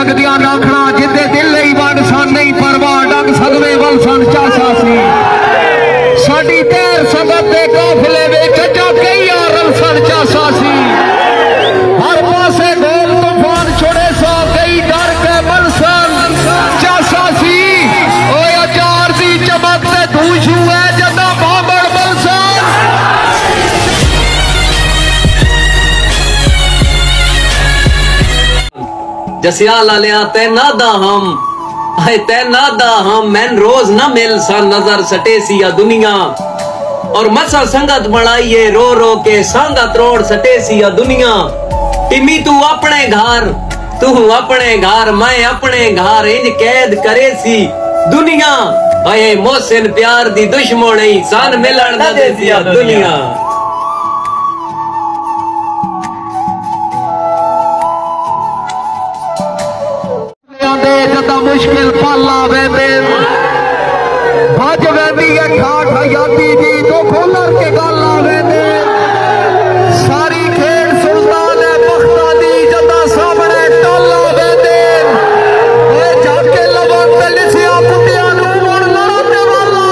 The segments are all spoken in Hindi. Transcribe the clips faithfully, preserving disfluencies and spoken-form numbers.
लगदिया नाखना जिदे दिल ही बन सन नहीं परवाह डग सगवे वल सन चासा सी साडी तैर सबब दे काफिले विच जा कई यार सन चासा सी हर पासे गोल तूफान छोड़े सो कई डर के बल सन चासा सी ओए अचार दी चमक ते धूशू है जदा बाबड़ बल सन जसिया लालिया ते नादा हम आए ते नादा हम मैन रोज ना मिल सा नजर सटे सी या दुनिया और मसा संगत बनाइए रो रो के सांदा त्रोड़ सटे सी या दुनिया टिमी तू अपने घर तू अपने घर मैं अपने घर इंज कैद करे सी दुनिया आए मोहसिन प्यार दी दुश्मन सान मिलन ना दे सी या दुनिया जदा मुश्किल पल आवे भज वेंदी है ठाठ हयाती दी तो खोलर के गल आवे सारी खेड सुल्तान है बख्ता दी जदा सामने टल आवे ओए जाके लवन ते लिसिया पुटिया नू मुड़ लड़न दे वल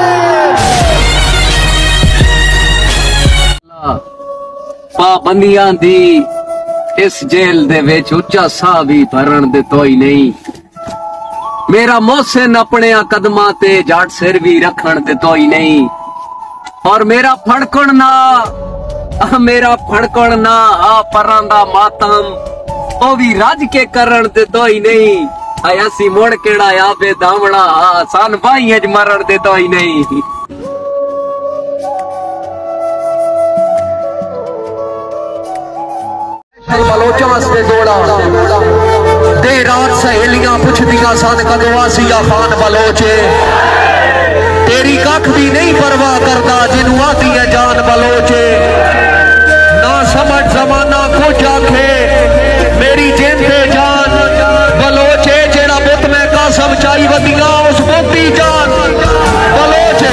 आवे पाबंदियां दी इस जेल दे विच उच्चा साह भी भरण दे तोई नहीं मेरा मोहसिन अपने कदमा ते जाट सिर भी रखण दे तोई नहीं और मेरा फड़कण ना मेरा फड़कण ना आ परां दा मातम ओ भी रज के करण दे तोई नहीं आय असी मुड़ केड़ा आबे दामड़ा आ सन भाई अज मरण दे तोई नहीं बलोचा वास्ते दौड़ा दे रात सहेलियां पुछदियां सन कदों आसिया खान बलोचे तेरी कख भी नहीं परवाह करदा जिन्नू आती है जान बलोचे ना समझ जमाना कुछ आखे मेरी जिंदे जान बलोचे जेड़ा बुत में कसम चाई वदियां उस बुत दी जान बलोचे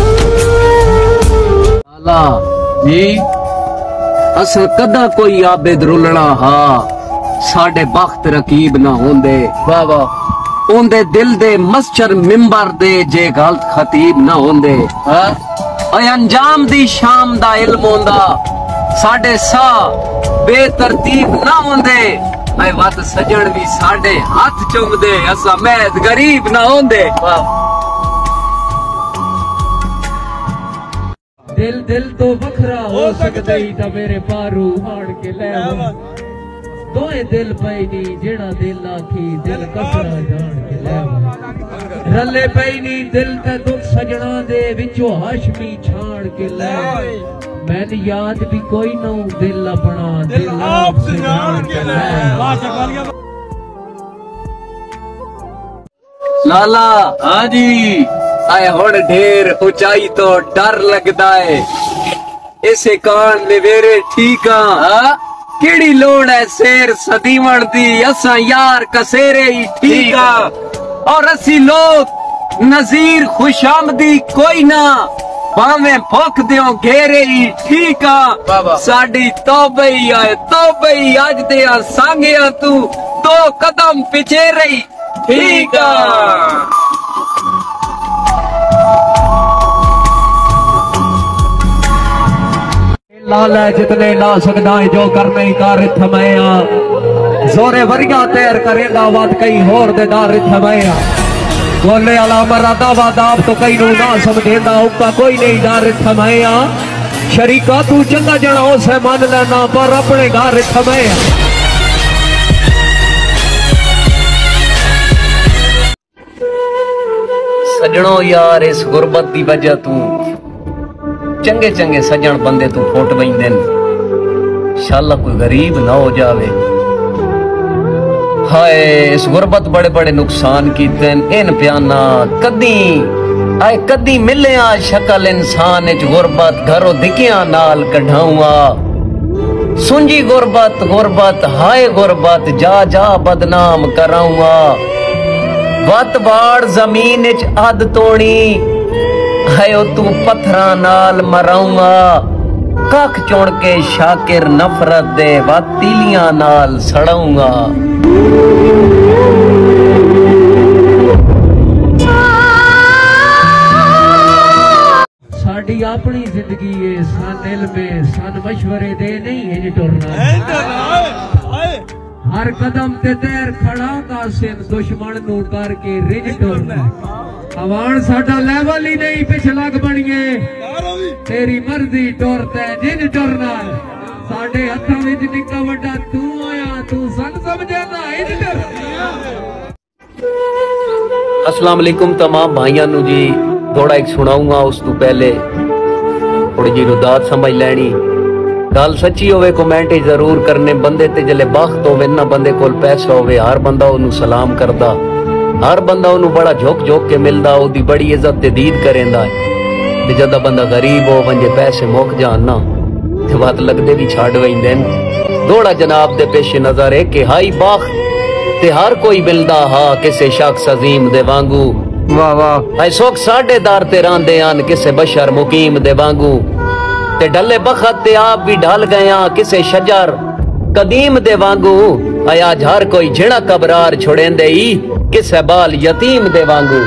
आला जी असल कदा कोई आबिद रुलना हा साडे बख्त रकीब ना होंदे वाह वाह ओंदे दिल दे मस्चर मिंबर दे जे गलत खतीब ना होंदे हां अंजाम दी शाम दा इल्म होंदा साडे सा बेतरतीब ना होंदे ऐ वत सजण भी साडे हाथ चुमदे असा महद गरीब ना होंदे वाह दिल दिल तो वखरा हो सकता ही था मेरे पारू हाड़ के ले दोए दिल पैनी जेड़ा दिल आखी दिल कसरा जान के ले रले पैनी दिल ते दुख सजना दे विचो हाशमी छाड़ के ले मैंने याद भी कोई ना दिल अपना दिल आप से जान के ले लाला हाँ जी आए हुण ढेर ऊंचाई तो डर लगदा है इसे कान निवेरे ठीक आ केड़ी लोड़ है शेर सदीवण दी असा यार कसेरे ही ठीक आ और असी लोग नजीर खुशामदी कोई ना भावे भुख दियो घेरे ही ठीक आ साडी तौबे ही आए तौबे ही अज दे सांगिया तू दो कदम पिछे रही ठीक आ लाल है जितने ला सकदा है जो करने ही कार थमैया जोरे वरिया तैर करेगा वाद कई होर दे दार थमैया बोले अला मरादा वादाब तो कई नू ना समझेंदा उका कोई नहीं दार थमैया शरीका तू चंगा जना उसे मान लेना पर अपने घर थमैया सजणो यार इस गुरबत की वजह तू चंगे चंगे सजन बंदे तू फुट बइंदे शाला कोई गरीब ना हो जावे हाय इस गुरबत बड़े बड़े नुकसान कीते इन प्याना कदी आए कदी मिलिया शक्ल इंसान च गुरबत घरों दिखिया नाल कढ़ाऊआ सुंजी गुरबत गुरबत हाय गुरबत जा जा बदनाम कराऊआ वत बाड़ जमीन च अद तोड़ी हायो तू पत्थरा नाल मराऊंगा कख चुन के शाकिर नफरत दे वतीलियां नाल सड़ाऊंगा। जिंदगी है सन इल्मे सन मशवरे दे नहीं है टुरना हर कदम ते तैर खड़ा कासिम दुश्मन नू करके रिज टुरना हवान साडा लेवल ही नहीं पिछला बनिए तेरी मर्जी टुरता जिन टुरना साडे हत्थां विच निक्का वड्डा तू आया तू सन समझदा इंज टुर। अस्सलाम वालेकुम तमाम भाइयों नु जी थोड़ा एक सुनाऊंगा उस तू पहले थोड़ी जी रुदात समझ लैनी गल सच्ची होवे कमेंट जरूर करने बंदे ते जले बख्त होवे ना बंदे कोल पैसा होवे हर बंदा ओनू सलाम करदा हर बंदा ओनू बड़ा झोक झोक के मिलदा ओदी बड़ी इज्जत ते दीद करेंदा ते जदा बंदा गरीब हो वंजे पैसे मुक जान ना ते बात लगदे भी छाड़ वैंदे दौड़ा जनाब दे पेश नजर है कि हाई बख्त ते हर कोई मिलदा हा किसे शख्स अजीम दे वांगू वाह वाह ऐ सोख साडे दार ते रांदे आन किसे बशर मुकीम दे वांगू ते ढले बखत ते आप भी ढल गया किसे शजर कदीम दे वांगू आज हर कोई झिड़ा कबरार छोड़ेंदे ही किसे बाल यतीम दे वांगू।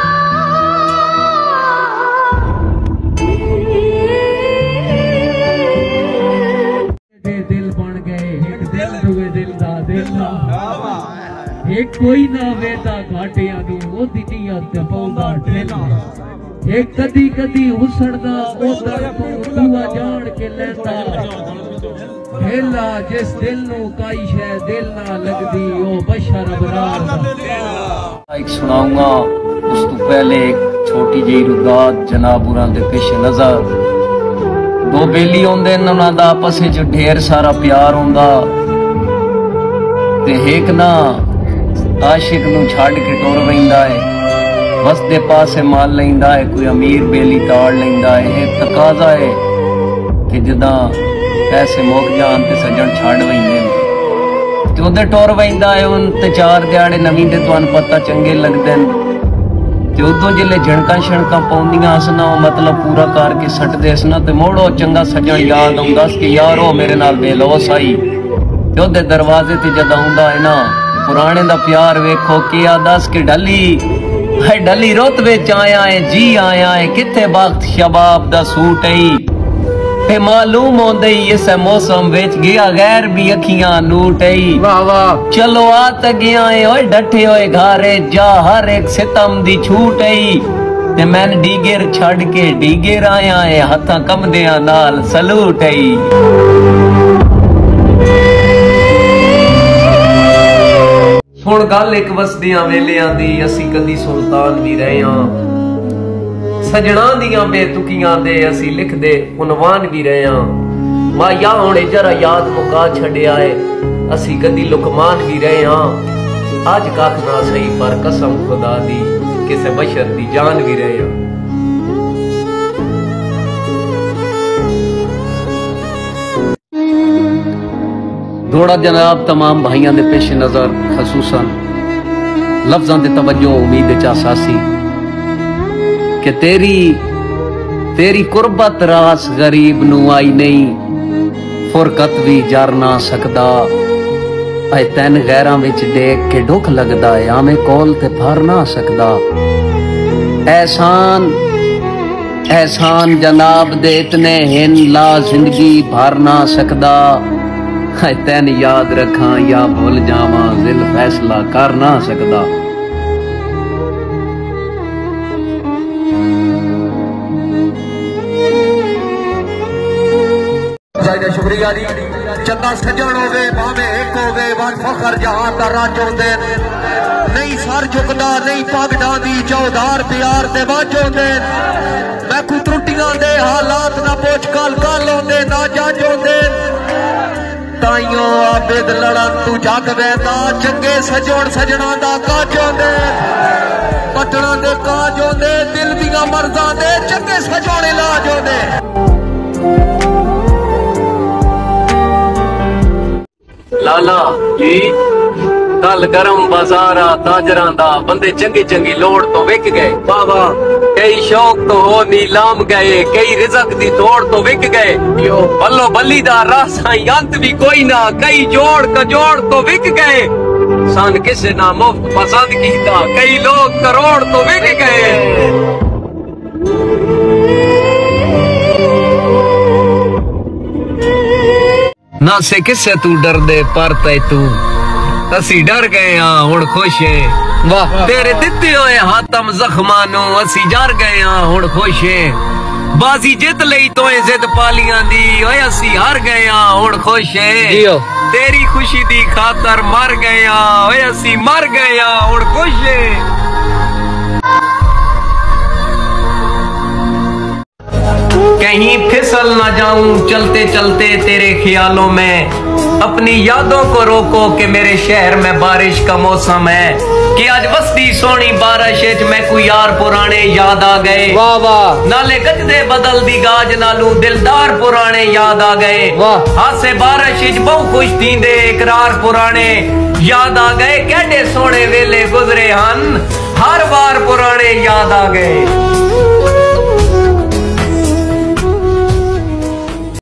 दिल बन गए एक दिल दुए दिल दा दिल दा एक कोई ना वेदा घाटियां नू ओदी नीयत पौंदा ठेला एक कदी कदी हुसड़दा ओदर तू दुआ जान के लेंदा ठेला जिस दिल नू काई शै दिल ना लगदी ओ बशर अबरार दा। एक सुनाऊंगा उस तो पहले एक छोटी जी रुदात जनाब उरां दे पेश नजर दो बेली होंदे उन्हां दा आपस विच ढेर सारा प्यार होंदा ते एक ना आशिक नू छड़ के टुर वैंदा है बस दे पासे माल लैंदा है कोई अमीर बेली ताड़ लैंदा है ये तकाजा है कि जदा पैसे मुक जान ते सजन छड़ वैंदे ते ओदे टुर वैंदा है उन ते चार दिहाड़े नवीं दे तुहानू पता चंगे लगदे ते उदों जिले झणका शणका पौंदियां स ना मतलब पूरा करके सटदे स ना ते मोड़ो चंगा सजन याद आउंदा स कि यार ओ मेरे नाल बेलोस आई ते ओदे दरवाजे ते जद आउंदा है ना पुराने दा प्यार वेखो कि आदस के डली है डली रुत विच आया है जी आया है किथे वक्त शबाब दा सूट आई ते मालूम होंदे इस मौसम विच गया गैर भी अखियां नूट आई वाह वाह चलो आ त गया है ओए डठे होए घारे जा हर एक सितम दी छूट आई ते मैन डीगर छड़ के डीगर आया है हत्थां कमदियां नाल सलूट आई। हुण गल एक वसदियां वेलियां दी असी कदी सुल्तान भी रहे हां सजना दियां बेतुकियां दे असी लिखदे उनवान भी रहे हां माया हुण जरा याद मुका छड़िया है असी कदी लुकमान भी रहे हां अज कख ना सही पर कसम खुदा दी किसे बशर दी जान भी रहे हां। थोड़ा जनाब तमाम भाइयों के पेश नजर खसूसन लफ्जां दे तवज्जो उम्मीद चासासी कि तेरी तेरी कुर्बत रास गरीब नू आई नहीं फुरकत भी जर ना सकदा ऐ तैन गैरां विच देख के दुख लगदा है आमे कोल ते फर ना सकदा एहसान एहसान जनाब दे इतने हिन ला जिंदगी भर ना सकदा तैन याद रखा या भूल जावा दिल फैसला कर ना सकदा। शुक्रिया जी चंगा सजन होवे भावे एक होवे वन फखर जहां दा राज होंदे नहीं सर झुकदा नहीं पग डांदी चौधार प्यार दे वज होंदे मैं को त्रुटियां दे हालात ना पोच कल कल होंदे ना जज होंदे ताइयों आबिद लड़न तू जग वैदा चंगे सजोड़ सजना दा काज होंदे पटना दे काज होंदे दिल दियां मर्जां दे चंगे सजोड़ इलाज होंदे। लाला जी कल गरम बाजार ताजरां दा बंदे चंगी चंगी लोड़ तो विक गए बाबा कई शौक तो हो नीलाम गए कई रिजक दी तोड़ तो विक गए बल्लो बल्ली दा रास अंत भी कोई ना कई जोड़ कजोड़ तो विक गए सन किसे ना मुफ्त पसंद कीता कई लोग करोड़ तो विक गए। ना से किससे तू डर दे पर तै तू असी डर गए हाँ हुण खुश है वाह तेरे दिते होए हातम जख्मां नू असी डर गए हाँ हुण खुश है बाजी जित लई तोए जिद पालियां दी ओए असी हार गए हाँ हुण खुश है जियो तेरी खुशी दी खातर मर गए हाँ ओए असी मर गए हाँ हुण खुश है। कहीं फिसल ना जाऊं चलते चलते तेरे ख्यालों में अपनी यादों को रोको कि मेरे शहर में बारिश का मौसम है कि आज बस्ती सोनी बारिश में कोई यार पुराने याद आ गए वाह वाह नाले गजदे बदल दी गाज नालू दिलदार पुराने याद आ गए वाह हाथ से बारिश बहु खुश थी दे इकरार पुराने याद आ गए कहते सोने वेले गुजरे हन हर बार पुराने याद आ गए।